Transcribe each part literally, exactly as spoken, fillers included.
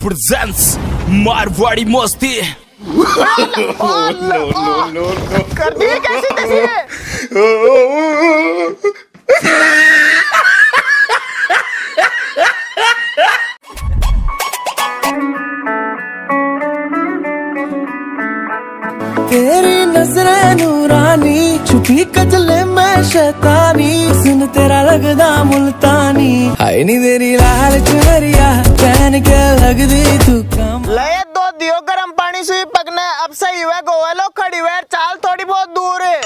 presents Marwari मस्ती। कर दी कैसी कैसी तेरी नजरें नूरानी छुपी कजले में शैतानी सुन तेरा लगदा मुल्तानी हाय नी तेरी लाल चुनरिया पहन के लगदी तू कम लय दो दियो गरम पानी सुई पकने अब सही हुआ गोवा लो खड़ी हुआ चाल थोड़ी बहुत दूर है।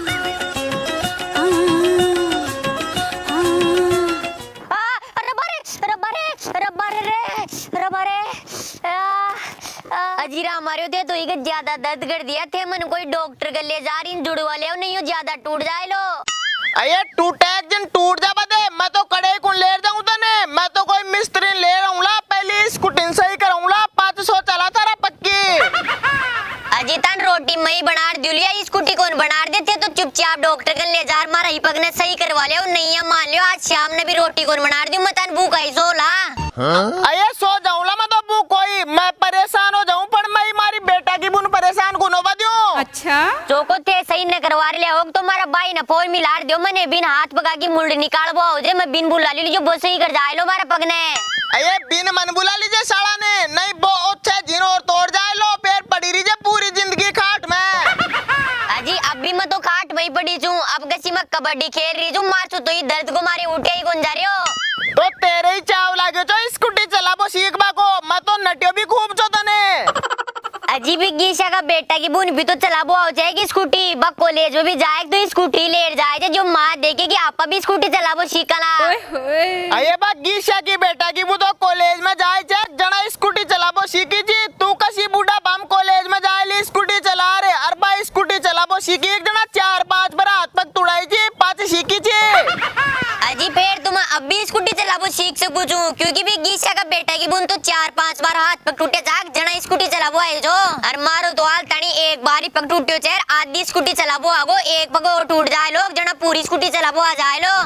अजीरा हमारे थे तो ये ज्यादा दर्द कर दिया थे मन कोई डॉक्टर के ले जा रही जुड़ वाले नहीं हो ज्यादा टूट जाए लो अये टूटे जिन टूट जा बदे मैं तो कड़े को ले जाऊं तने मैं तो कोई मिस्त्री ले रहूंगा पहले स्कूटी सही कराऊंगा पाँच सौ चला तारा पक्की अजी तन रोटी मई बना दिया स्कूटी कौन बना देते तो चुपचाप डॉक्टर के ले जा मारा ही पगने सही करवा ले नहीं है मान लियो आज शाम ने भी रोटी कौन बना दी मैं तन भूखा ही सो ला अये सो जाऊंगा मैं तो भूख कोई मैं परेशान हो जाऊं पर मैं मारी बेटा की बुन परेशान को नोबा दूं अच्छा जो को थे सही न करवा ले हो तो मारा भाई ना फोन मिला दियो मैंने बिन हाथ पका की मुंड निकाल वो जे मैं बिन बुला ली जो वो सही कर जाए लो मारा पगने अये बिन मन बुला लीजिए साला ने नहीं वो अच्छा जिन और तोड़ जाए लो पैर पड़ी रही पूरी जिंदगी खाट में अजी अभी मैं तो खाट वही पड़ी छू अब कसी मैं कबड्डी खेल रही हूँ मार तो ही दर्द को मारी उठे ही कौन जा रही हो तो तेरे ही चाव लागे जो स्कूटी चला वो सीख बाको मैं तो नटियो भी खूब जो तने अजी भी गीशा का बेटा की बुन भी तो चला वो जाएगी स्कूटी बक कॉलेज में भी जाए तो स्कूटी ले जाए जो माँ देखे कि आपा भी स्कूटी चला वो सीखना अये बा गीशा की बेटा की वो तो कॉलेज में जाए जना स्कूटी चला वो सीखी जी तू कसी बूढ़ा बम कॉलेज में जाए ली स्कूटी चला रे अरबा स्कूटी चला वो सीखी एक जना चार पांच बार हाथ तक तुड़ाई जी पांच सीखी जी अजी फिर तुम अब भी स्कूटी चला वो सीख से पूछूं क्योंकि भी गीशा का बेटा की बुन तो चार पांच बार हाथ पग टूटे जाग जना स्कूटी चला वो है जो और मारो तो हाल तनी एक बार ही पग टूटे चेर आधी स्कूटी चला वो आगो एक पग और टूट जाए लोग जना पूरी स्कूटी चला वो आ जाए लो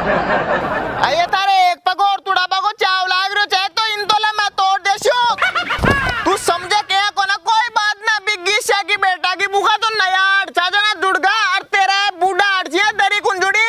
अये तारे एक पग और टूटा पगो चाव लाग रो चाहे तो इन तोला मैं तोड़ देशो तू समझे क्या को ना कोई बात ना बिग गीशा की बेटा की भूखा तो नया अड़चा जना जुड़गा और तेरा बूढ़ा अड़चिया दरी कुन जुड़ी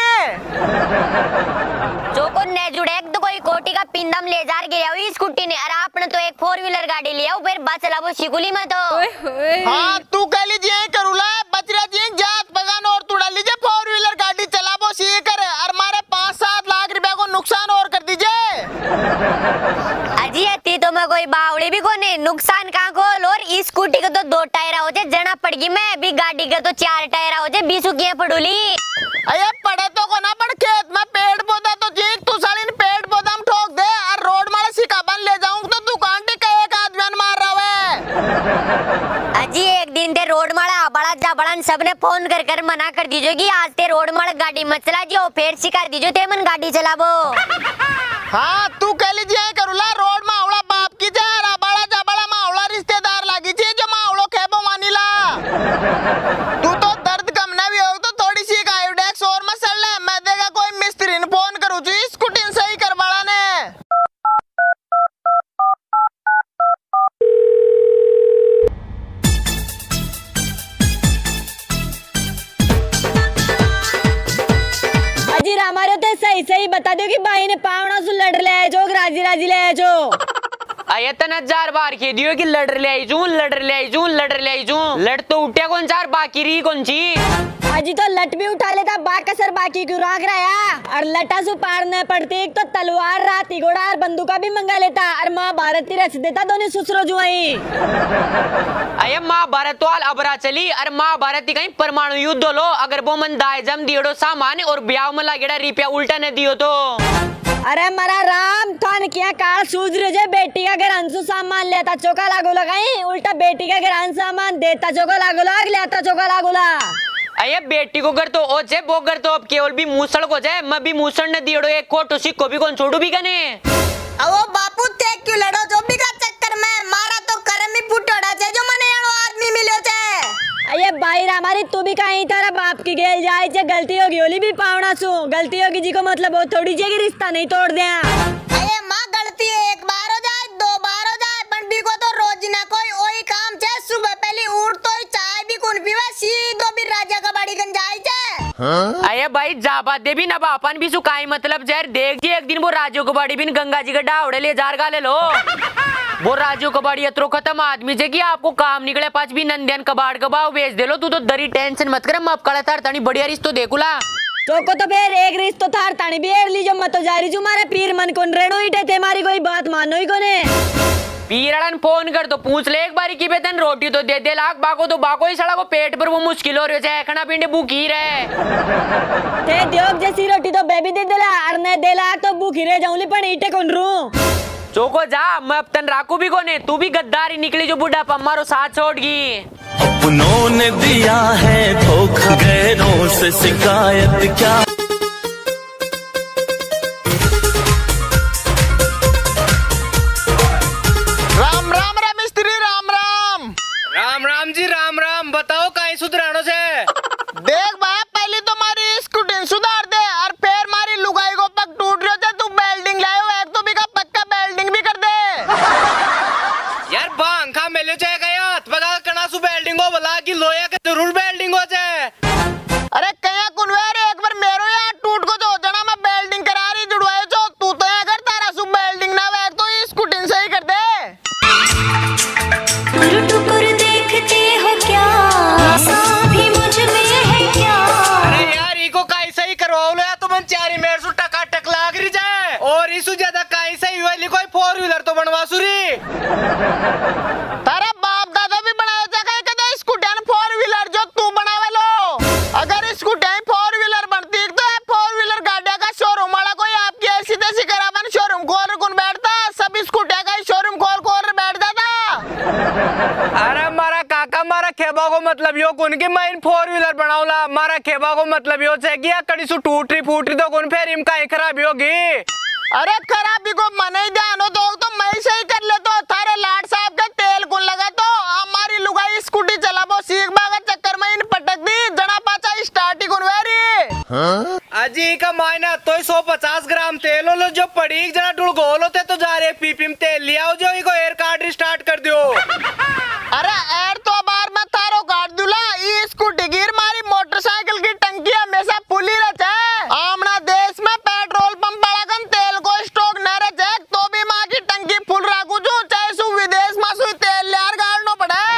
जो को ने जुड़े तो कोई कोटी का पिंदम ले जा गया हुई स्कूटी ने और आपने तो एक फोर व्हीलर गाड़ी लिया फिर बस चला वो शिकुली में तो हाँ तू कह लीजिए करूला बचरा जी जात बगान और तुड़ा लीजिए फोर व्हीलर गाड़ी चला वो सी करे और मारे पाँच सात लाख रुपया को नुकसान और कर दीजिए अजी अति तो मैं कोई बावड़ी भी कोने नुकसान कहाँ खोल और इस स्कूटी के तो दो टायर हो जाए जना पड़गी मैं अभी गाड़ी के तो चार टायर हो जाए बीसू की पड़ूली अये पड़े तो को ना पड़ खेत में पेड़ पौधा तो जी तू साली पेड़ पौधा में ठोक दे और रोड मारे सिक्का बन ले जाऊं तो दुकान टिका एक आदमी मार रहा है अजी एक दिन ते रोड मारा बड़ा जा बड़ा सबने फोन कर कर मना कर दीजो कि आज ते रोड मारा गाड़ी मत चला जो फिर सिखा दीजो ते मन गाड़ी चलाबो हाँ तू कह लीजिए करूला रोड मावड़ा बाप की जा बड़ा जा बड़ा मावड़ा रिश्तेदार लागी जी जो मावड़ो खेबो मानीला तू तो दर्द कम ना भी हो तो थोड़ी सी आयोडेक्स और मसल ले मैं देगा कोई मिस्त्री ने फोन करूँ जी स्कूटी सही करवाना ने अजी हमारे तो सही सही बता दो कि भाई ने पावना से लड़ ले जो राजी राजी ले जो अये तन हजार बार कह दियो कि लड़ ले आई जू लड़ ले आई जू लड़ ले आई जू लड़ तो उठे कौन चार बाकी रही कौन सी अजी तो लट भी उठा लेता बाक कसर बाकी क्यों राग रहा और लटा सु पारने पड़ती तो तलवार राती घोड़ा और बंदूका भी मंगा लेता और माँ भारत रच देता दोनों सुसरो जुआई अये माँ भारत वाल अबरा चली और माँ भारत कहीं परमाणु युद्ध लो अगर वो मन दाए जम दियो सामान और ब्याह में लगेड़ा रिपिया उल्टा न दियो तो अरे मरा राम थान किया काल सूझ रहे बेटी का घर अंशु सामान लेता चौका लागू लगाई उल्टा बेटी का घर अंश सामान देता चौका लागू लाग लेता चौका लागू ला अये बेटी को कर तो ओ जे वो कर तो अब केवल भी मूसड़ को जाए मैं भी मूसड़ न दियो एक कोट उसी को भी कौन छोड़ू भी कने अवो बापू ते क्यों लड़ो जो भी का चक्कर में मारा तो करम ही फुटोड़ा छे जो मने एनो आदमी मिलो छे अये भाई हमारी तू भी कहीं तारा बाप की गेल जाए छे गलती होगी ओली भी पावना सु गलती होगी जी को मतलब वो थोड़ी जे की रिश्ता नहीं तोड़ दे अये मां गलती एक बार हो जाए दो बार हो जाए अरे भाई जाबा दे भी ना बापन भी सुकाई मतलब जहर देख जी एक दिन वो राजू कबाड़ी बिन गंगा जी का डावड़े ले जार गा ले लो वो राजू कबाड़ी अतरो खत्म आदमी से कि आपको काम निकले पाँच भी नंदियन कबाड़ कबाव बेच दे लो तू तो दरी टेंशन मत कर माफ कड़ा तार तानी बढ़िया रिश्तो देखुला चोको तो फिर एक रिश्तो थार तानी भी एर लीजो मत तो जारी जो मारे पीर मन कोन रेणो इटे थे मारी कोई बात मानो ही कोने पीरड़न फोन कर तो पूछ ले एक बारी की बेतन रोटी तो दे दे लाख बाको तो बाको ही सड़ा को पेट पर वो मुश्किल हो रही है खाना पीने भूखी रहे ते दियोग जैसी रोटी तो बेबी दे देला अरने देला तो भूखी रह जाऊंली पण इटे कोन रू चोको जा मैं अब तन राकू भी कोने तू भी गद्दारी निकली जो बुढ़ा पम्मारो साथ छोड़गी अपनों ने दिया है धोखा गैरों से शिकायत क्या राम राम रे मिस्त्री राम राम राम राम जी राम राम बताओ कहीं सुधरानो से देख भाई पहले तो मारी स्कूटी सुधार दे और फिर मारी लुगाई को पग टूट रहा था तू बेल्डिंग लायो एक तो भी का पक्का बेल्डिंग भी कर दे यार बांखा मेले जाए गया पगा कना सु बेल्डिंग हो बोला कि लोया के जरूर बेल्डिंग हो जाए अरे कया कुनवेर एक बार मेरो यार टूट को जो जना मैं बेल्डिंग करा रही जुड़वाए जो तू तो यहाँ कर तारा सु बेल्डिंग ना वे तो स्कूटी सही कर दे देखते हो क्या ऐसा भी मुझ में है क्या अरे यार इको काई सही करवाओ लो या तो मन चारी मेरे सु टका टक लाग रही जाए और इसु ज्यादा काई सही वाली कोई फोर व्हीलर तो बनवा सुरी तारा बाप दादा भी बनाया था कदा स्कूटी फोर व्हीलर जो तू बनावे लो अगर स्कूटी फोर व्हीलर बनती तो फोर व्हीलर गाड़िया का शोरूम वाला कोई आपकी ऐसी तैसी करावन शोरूम खोल कौन बैठता सब स्कूटी का शोरूम खोल खोल बैठ जाता अरे मारा काका मारा खेबा को मतलब यो कौन की मैं फोर व्हीलर बनाऊला मारा खेबा को मतलब यो है कि कड़ी सु टूटरी फूटरी तो कौन फिर इम काई खराबी होगी अरे खराबी को मन ही ध्यान हो तो, तो मैं सही कर ले तो थारे लाड साहब का तेल कौन लगा तो हमारी लुगाई स्कूटी चला वो सीख बागा चक्कर में इन पटक दी जना पाचा स्टार्ट ही कौन वेरी अजी का मायना तो सौ पचास ग्राम तेल लो जो पड़ी जना टुड़ गोल होते तो जा रहे पीपी में तेल लिया हो जो इको एयर कार्ड स्टार्ट कर दियो अरे एयर तो बार में थारो काट दूला ये स्कूटी गिर मारी मोटरसाइकिल की टंकी हमेशा फुली रहता है आमना देश में पेट्रोल पंप बड़ा तेल को स्टॉक न रहे तो भी माँ की टंकी फुल रखू जो चाहे सु विदेश में सु तेल यार गाड़ना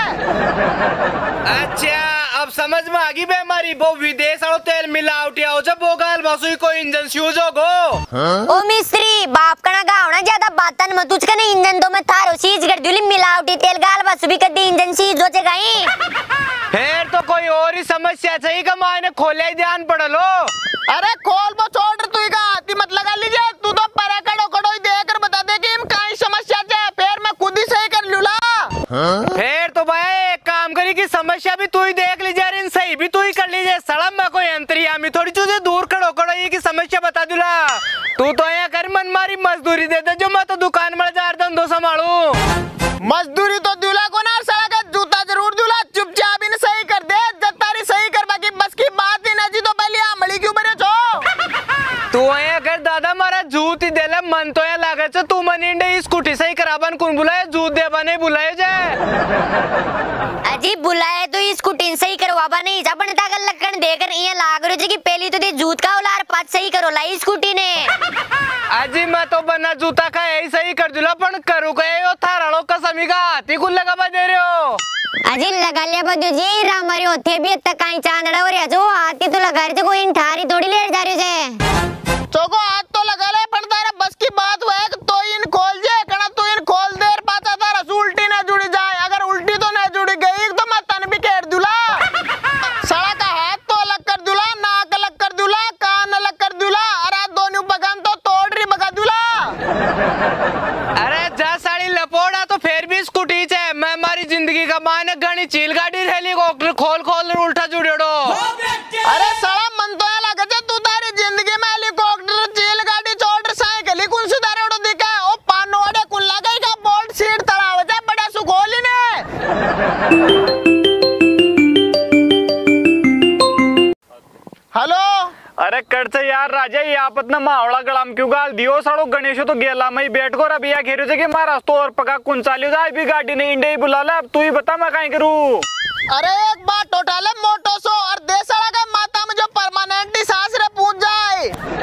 पड़े अच्छा अब समझ में आ गई बेमारी वो विदेश और तेल मिलावटी आओ जब वो गाल बसुई को इंजन फ्यूज होगो ओ मिस्त्री बाप कना गाँव ना ज्यादा बातन मत तुझ कने इंजन दो में थारो सीज कर दूली मिलावटी तेल गाल बस भी कर दी इंजन सीज हो जाएगी फिर तो कोई और ही समस्या चाहिए का मायने खोले ही ध्यान पड़ लो अरे खोल वो छोड़ तू का हाथी मत लगा लीजिए तू तो परे कड़ो कड़ो ही देकर बता दे कि कहीं समस्या है फिर मैं खुद ही सही कर लूला फिर तो भाई एक काम करी कि समस्या भी तू ही देख लीजिए इन सही भी तू ही कर लीजिए सड़म में कोई अंतरियामी थोड़ी चीजें दूर खड़ो खड़ो ये की समस्या बता दूला तू तो यहाँ कर मन मारी मजदूरी दे दे जो मैं तो दुकान में जा धंधो संभालू मजदूरी तो दूल्हा को ना सड़ा का जूता जरूर दूल्हा चुपचाप इन सही कर दे जतारी सही कर बाकी बस की बात ही ना जी तो पहले आमड़ी क्यों बने छो तू यहाँ कर दादा मारा जूत ही देला मन तो यहाँ लागे छो तू मन इंडे स्कूटी सही कराबन कौन बुलाए जूत देबा नहीं बुलाए जाए अजी बुलाए तो स्कूटी सही करवाबा नहीं जा पण तागल लकन देकर ये लाग रही कि पहली तो दे जूत का उलार पाँच सही करो लाई स्कूटी ने अजी मैं तो बना जूता का यही सही कर दूला पण करू का यो थारालो कसमी का हाथी को लगा दे रहे हो अजी लगा लिया बदो जी रामरी होते भी तक कहीं चांदड़ा और जो हाथी तो लगा रहे को इन थारी थोड़ी ले जा रहे से चोको हाथ तो लगा ले पर तारा बस की बात हुआ तो इन खोल जे कना तू इन खोल देर पाता तारा उल्टी ना जुड़ी जाए अगर उल्टी तो ना जुड़ी गई तो मैं तन भी केर दूला सड़ा का हाथ तो अलग कर दूला नाक अलग कर दूला कान अलग कर दूला अरे दोनों बगन तो तोड़ रही बगा दूला अरे जा साड़ी लपोड़ा तो फिर भी स्कूटी से मैं हमारी जिंदगी का मायने गणी चील गाड़ी हेलीकॉप्टर खोल खोल उल्टा जुड़ो अरे सड़ा मन तो लगे तू तारी जिंदगी में हेलीकॉप्टर चील गाड़ी छोड़ साइकिल कौन सी तारे उड़ो दिखा ओ पानोड़े कुल लगे का बोल्ट सीट तड़ाव जा बड़ा सुखोली ने हेलो अरे कड़चे यार राजा ये आपत ना मावड़ा गलाम क्यों गाल दियो साड़ो गणेश तो गेला मई बैठ को रबिया घेरो से कि मारा तो और पका कुन चालियो जाए भी गाड़ी ने इंडे ही बुला ले अब तू ही बता मैं कहीं करूं अरे एक बात टोटाले मोटो सो और देसाला का माता में जो परमानेंट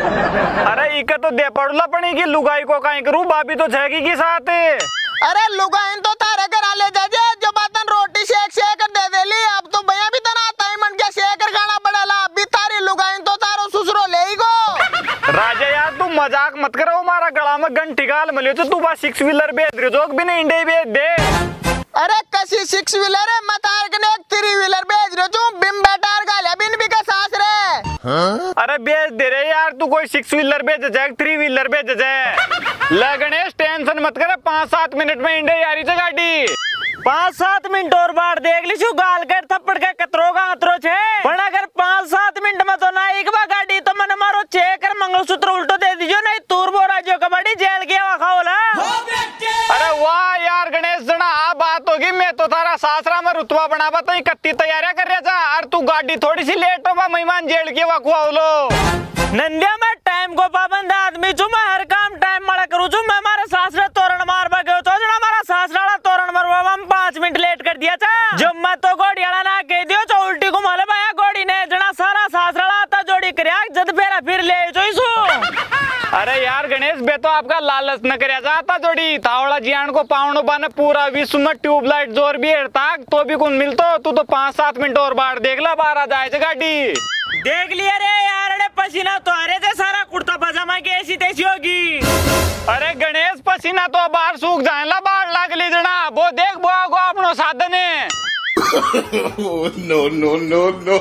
अरे इके तो दे पड़ला पड़ी की लुगाई को कहीं करूँ भाभी तो छेगी की साथ। अरे लुगाइन तो तारे घर ले जाजे जो बातन रोटी शेक शेक कर दे देली। अब तो भैया भी तना ताई मन के शेक कर खाना पड़ेला। अभी तारी लुगाइन तो तारो ससुरो ले ही गो। राजा यार तू मजाक मत करो, हमारा गला में घंटी गाल मिले तो तू बस सिक्स व्हीलर भेज रही जोक भी नहीं इंडे भेज दे। अरे कसी सिक्स व्हीलर है मत आर कने एक थ्री व्हीलर भेज रही तू बिम बैटार गाले बिन भी का सास रे। हाँ? अरे भेज दे रे यार तू कोई सिक्स व्हीलर भेज जाए थ्री व्हीलर भेज जाए। ले गणेश टेंशन मत करे, पाँच सात मिनट में इंडे यारी से गाड़ी। पाँच सात मिनट और बार देख ली छू गाल कर थप्पड़ के कतरो का अतरो छे। पण अगर पाँच सात मिनट में तो ना एक बार गाड़ी तो मैंने मारो चेक कर मंगलसूत्र उल्टो दे दीजिए नहीं तूर बोरा राजू कबड्डी जेल के खाओला। अरे वाह यार गणेश जना आ बात होगी, मैं तो तारा सासरा में रुतबा बनावा तो इकट्ठी तैयारियां कर रहा था और तू गाड़ी थोड़ी सी लेट हो मेहमान जेल के वकुआलो। नंदिया मैं टाइम को पाबंद आदमी छू, मैं हर काम टाइम मारा करूँ छू। मैं मारे सासरे तोरण मार बगे तो जना मारा सासरा तोरण मरवा हम पाँच मिनट लेट कर दिया था। जब मैं तो गोड़ी वाला ना कह दियो तो उल्टी को माले भाया गोड़ी ने जना सारा सासरा आता जोड़ी करया जद फेरा फिर ले जोईसू। अरे यार गणेश बे तो आपका लालच न करया जाता जोड़ी थावड़ा जियान को पावनो बाने पूरा विश्व में ट्यूबलाइट जोर भी हेड़ता तो भी कौन मिलतो। तू तो पाँच सात मिनट और बाहर देख ला बाहर आ जाए गाड़ी। देख लिया रे यार अरे पसीना तो अरे थे सारा कुर्ता पजामा की ऐसी तैसी होगी। अरे गणेश पसीना तो बाहर सूख जाए ला बाहर लाग ले जना वो देख वो आगो अपनो साधन है। नो नो नो नो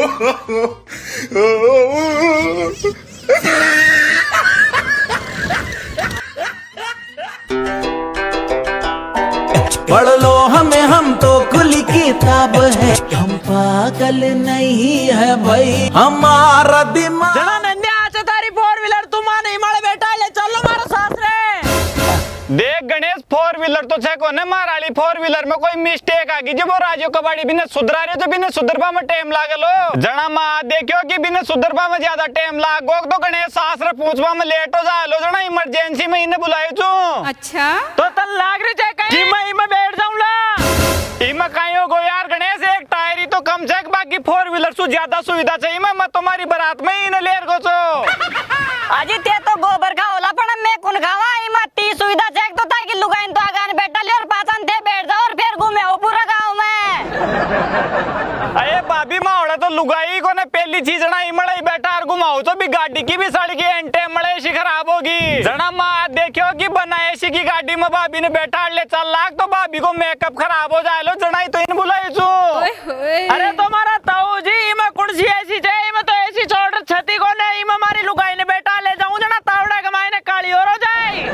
पढ़ लो हमें हम तो खुली किताब है, हम पागल नहीं है भाई हमारा दिमाग। जना नंदिया आचा तारी फोर व्हीलर तुम नहीं मारे बेटा ले चलो मारा सास रे। देख गणेश फोर व्हीलर तो छे कोने माराली फोर व्हीलर में कोई मिस्टेक आ गई जब वो राजू कबाड़ी बिना सुधरा रहे तो बिना सुधरपा में टाइम लागलो जना मां देखियो कि बिना सुधरपा में ज्यादा टाइम लागो तो गणेश सास रे पूछवा में लेट हो जालो जना इमरजेंसी में इन्हें बुलायो छु। अच्छा तो तन लाग रही है कहीं मैं इमा बैठ जाऊंला इमा कहीं हो गो यार गणेश एक टायर ही तो कम छे बाकी फोर व्हीलर सु ज्यादा सुविधा चाहिए मैं तुम्हारी बारात में इन्हें लेर गो छो। अजी ते तो गोबर का होला पण मैं कुन खावा इमा ती सुविधा चेक तो ताकि लुगाइन तो आगान बैठा ले और पाचन थे बैठ जाओ और फिर घूमे हो पूरा गांव में। अरे भाभी मावड़ा तो लुगाई को ने पहली चीज ना इमड़े बैठा और घुमाओ तो भी गाड़ी की भी सड़ी की एंटे मड़े सी खराब होगी जना मां देखियो कि बनाए सी की गाड़ी में भाभी ने बैठा ले चल लाख तो भाभी को मेकअप खराब हो जाए लो जना तो इन बुलाई छु। अरे तुम्हारा ताऊ जी इमा कुर्सी ऐसी चाहिए इमा तो ऐसी छोड़ छती को ने इमा मारी लुगाई ने बैठा ले जाऊं जना तावड़ा कमाई ने काली और हो जाए।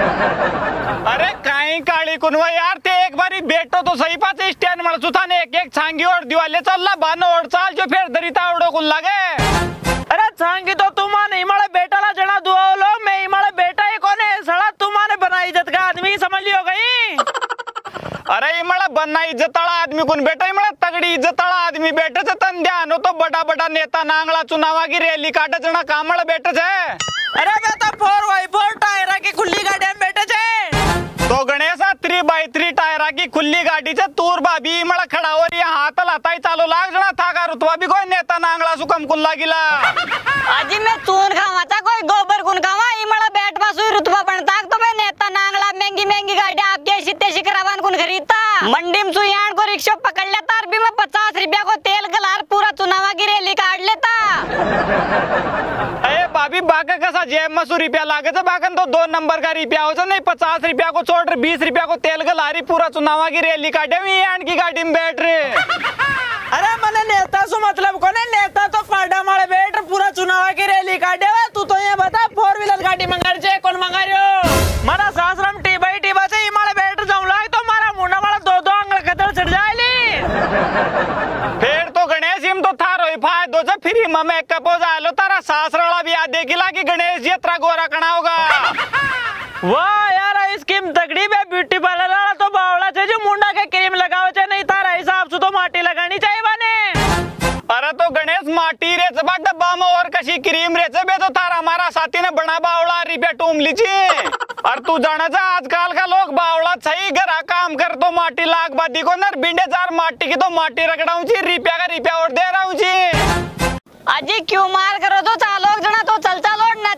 अरे काई काली कुनवा यार ते एक बारी बैठो तो सही पासे स्टैंड मड़ सुथा ने एक एक छांगी और दिवाले चल ला बानो और चाल जो फिर दरिता उड़ो कुल लगे। अरे छांगी तो तुमाने इमाले बेटा ला जना दुआ लो मैं इमाले बेटा ही कोने सड़ा तुमाने बनाई इज्जत का आदमी समझ लियो गई। अरे इमड़ा बनना इज्जत वाला आदमी कौन बेटा इमड़ा तगड़ी इज्जत वाला आदमी बैठे थे तन ध्यान हो तो बड़ा बड़ा नेता नांगला चुनावा की रैली काटे जना कामड़ बैठे थे। अरे बेटा फोर बाई फोर टायर की खुली गाड़ी में बैठे थे तो Ganesh three by three tyre की खुली गाड़ी से तूर भाभी इमड़ा खड़ा हो रही हाथ लाता ही चालो लाग जना था का रुतवा भी कोई नेता नांगला सुकम कुल्ला गिला। अजी मैं चून खावा था कोई गोबर कुन खावा इमड़ा बैठ पासु रुतबा बनता तो मैं नेता नांगला महंगी महंगी गाड़ी आपके ऐसी तेजी करावान कुन खरीदता मंडी में सुयान को रिक्शा पकड़ लेता और भी मैं पचास रुपया को तेल गलार पूरा चुनावा की रैली काट लेता। अरे भाभी बाका कैसा जेब में सौ रुपया लागे थे बाकन तो दो नंबर का रुपया हो नहीं पचास रुपया को छोड़ रहे बीस रुपया को तेल गलारी पूरा चुनावा की रैली काटे हुई की गाड़ी में बैठ रहे। अरे मैंने नेता सु मतलब को नेता तो पाडा मारे बैठ पूरा चुनाव की रैली काटे तू तो ये बता फोर व्हीलर गाड़ी मंगा रहे कौन मंगा रहे हो मारा सासरम टी बाई टी बचे हिमालय बैठ जाऊं लाग तो मारा मुंडा वाला दो दो अंगल कदर चढ़ जाएली। फिर तो गणेश हिम तो थारो ही फायदो से फिर हिम मेकअप हो जाए लो तारा सासरवाला भी याद देखिला कि गणेश जी इतना गोरा कना होगा। वाह यार स्कीम तगड़ी बे ब्यूटी पार्लर वाला तो बावड़ा छे जो मुंडा के क्रीम लगाओ छे नहीं तारा हिसाब से तो माटी लगानी चाहिए बने। अरे तो गणेश माटी रे से बा डब्बा में और कशी क्रीम रे से बे तो तारा हमारा साथी ने बना बावड़ा रुपया टूम लीची और तू जाना जा आजकल का लोग बावड़ा सही घर काम कर तो माटी लाग बादी को नर बिंडे चार माटी की तो माटी रगड़ाऊं छी रुपया का रुपया और दे रहा हूँ जी। अजी क्यों मार करो तो चालो जना तो चल चलो न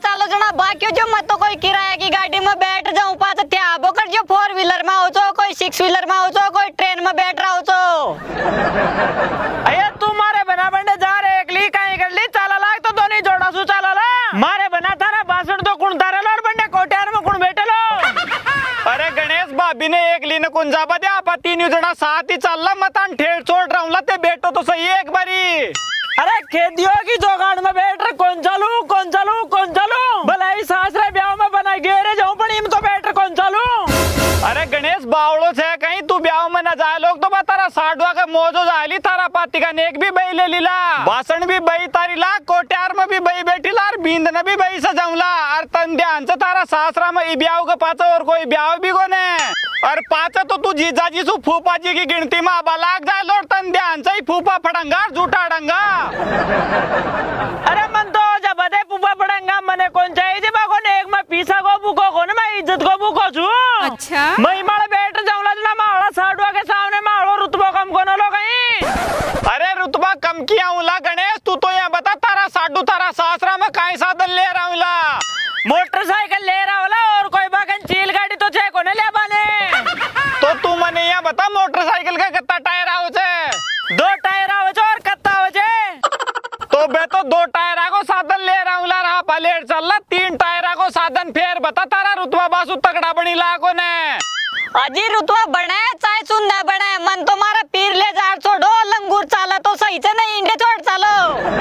सिक्स व्हीलर में हो तो कोई ट्रेन में बैठ रहा हो तो अये तू मारे बना बंडे जा रे एकली कहीं कर ली चाला लाग तो दोनों जोड़ा सु चाला ला मारे बना थारा भाषण तो कुण तारे लो और बंडे कोट्यार में कुण बैठे लो। अरे गणेश भाभी ने एक ली ने कुण जाबा दे आपा तीन जना साथ ही चलला मतान ठेड़ छोड़ रहा हूं ते बैठो तो सही एक बारी। अरे खेदियो की जोगाड़ में बैठ रहे कौन चालू कौन चालू कौन चालू भला ही सासरे ब्याह में बना गेरे जाऊं पण इम तो बैठ रहे कौन चालू। अरे गणेश बावड़ो छे कहीं तू ब्याह में न जाए लोग तो तारा साडवा का मौजो जायली थारा पाती का नेक भी बई ले लीला भाषण भी बई तारी ला कोट्यार में भी बई बैठी ला और बींद ने भी बई सजाऊला और तन ध्यान से तारा सासरा में ब्याह का पाचा और कोई ब्याह भी कोने और पाचा तो तू जीजा जी सु फूफा जी की गिनती में आबा लाग जाए लोड तन ध्यान से ही फूफा फड़ंगा झूठा डंगा। अरे मन तो जब दे फूफा फड़ंगा मने कौन चाहिए जी बागो ने एक में पीसा को भूखो को मैं इज्जत को भूखो छू। अच्छा मैं माले बैठ जाऊंगा जना मावड़ा साडवा के सामने मावड़ो रुतबा कम को न लो कहीं। अरे रुतबा कम किया हूँ गणेश तू तो यहाँ बता तारा साडू तारा सासरा में काई साधन ले रहा हूँ मोटरसाइकिल ले रहा होला और कोई बागन चील गाड़ी तो छे कोने ले बाने तो तू मने यहाँ बता मोटरसाइकिल का कितना टायर आओ छे दो टायर आओ छे और कितना आओ छे तो बे तो दो टायर को साधन ले रहा हूँ ला रहा पलेट चल ला तीन टायर को साधन फेर बता तारा रुतबा बासु तगड़ा बनी लागो ने अजी रुतबा बने चाहे सुन न बने मन तो मारा पीर ले जा छोड़ो लंगूर चाला तो सही से नहीं इंडे छोड़ चालो।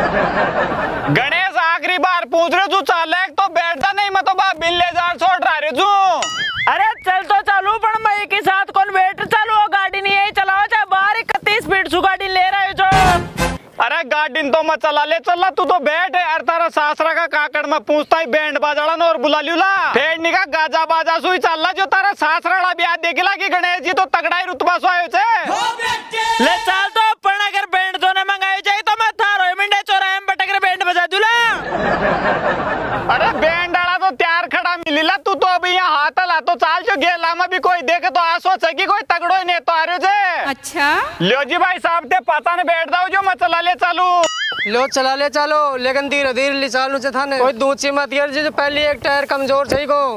गणेश आखिरी बार पूछ रहे तू चाले तो बैठता नहीं मैं तो बा बिल ले जा छोड़ रहा रे तू। अरे चल तो चालू पण मैं के साथ कौन बैठ चालू गाड़ी नहीं है चलाओ चाहे बाहर इकतीस स्पीड सु गाड़ी ले रहे हो जो। अरे गाड़ी तो मैं चला ले चला तू तो बैठ यार तारा सासरा का काकड़ में पूछता ही बैंड बाजाड़ा न और बुला लियो ला फेड़नी का गाजा बाजा सुई चल जो तारा सासरा ब्याह देखला कि गणेश जी तो तगड़ा ही रुतबा सो आयो छे ले चल तो पण अगर बैंड तो न मंगायो जाए तो मैं थारो मिंडे चौराहे में बटक रे बैंड बजा दूला। अरे बैंड आला तो तैयार खड़ा मिलीला तू तो अभी यहाँ हाथ ला तो चाल जो गेला में भी कोई देखे तो आसो कि कोई तगड़ो ही नहीं तो आ रहे छे। अच्छा लियो जी भाई साहब ते पता ने बैठ जाओ जो मैं चला ले चालू लो चला ले चालो लेकिन धीरे धीरे ले चालू से थाने कोई दूची मत यार जो पहली एक टायर कमजोर सही को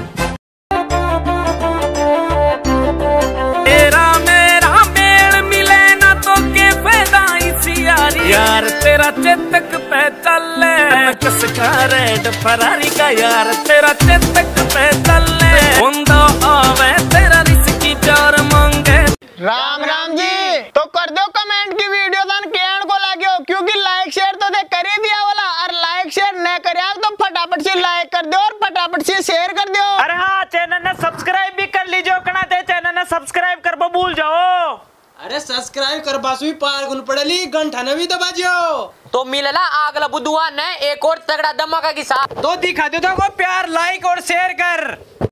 तेरा मेरा मेल मिले ना तो के फायदा इसी यारी यार तेरा चेतक पे चले कस का रेड फरारी का यार तेरा चेतक पे चले बंदा आवे तेरा रिस्की प्यार मांगे। राम राम जी तो कर दो कमेंट की वीडियो तन केण को लाग्यो क्योंकि लाइक शेयर तो दे कर ही दिया वाला और लाइक शेयर न करया तो फटाफट से लाइक कर दो और फटाफट से शेयर कर दो। अरे हाँ चैनल ने सब्सक्राइब भी कर लीजिए कना ते चैनल ने सब्सक्राइब कर बो भूल जाओ। अरे सब्सक्राइब कर बासु पार गुन पड़ली घंटा न भी दबा जियो तो मिलला अगला बुधवार ने एक और तगड़ा धमाका के साथ तो दिखा दो तो को प्यार लाइक और शेयर कर।